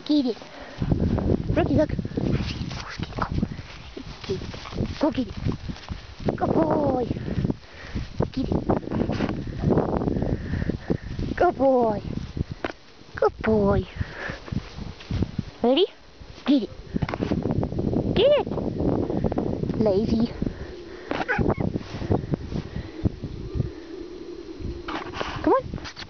Get it. Rookie, look. Go get it. Good boy. Get it. Good boy. Good boy. Ready? Get it. Get it. Lazy. Come on.